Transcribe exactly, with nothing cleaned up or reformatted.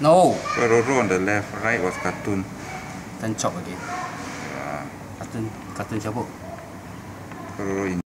No. Pororo on the left, right was cartoon. Then chop again. Yeah. Cartoon, cartoon siapa? Pororo in